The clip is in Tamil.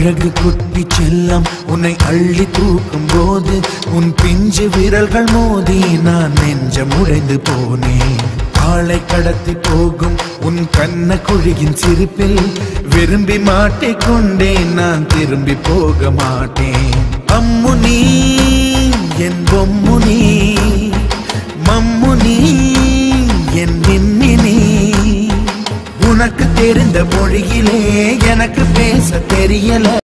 அழகு குட்டி செல்லம் உன்னை அள்ளி தூக்கும் போது உன் பிஞ்சு விரல்கள் மோதி நான் நெஞ்சம் உடைந்து போனேன். ஆளை கடத்தி போகும் உன் கண்ண குழியின் சிரிப்பில் விரும்பி மாட்டிக்கொண்டேன், நான் திரும்பி போக மாட்டேன். அம்மு நீ என் பொம்மு நீ, மம்மு நீ என் மின்னி நீ. உனக்கு தெரிந்த மொழியிலே எனக்கு பேச தெரியல.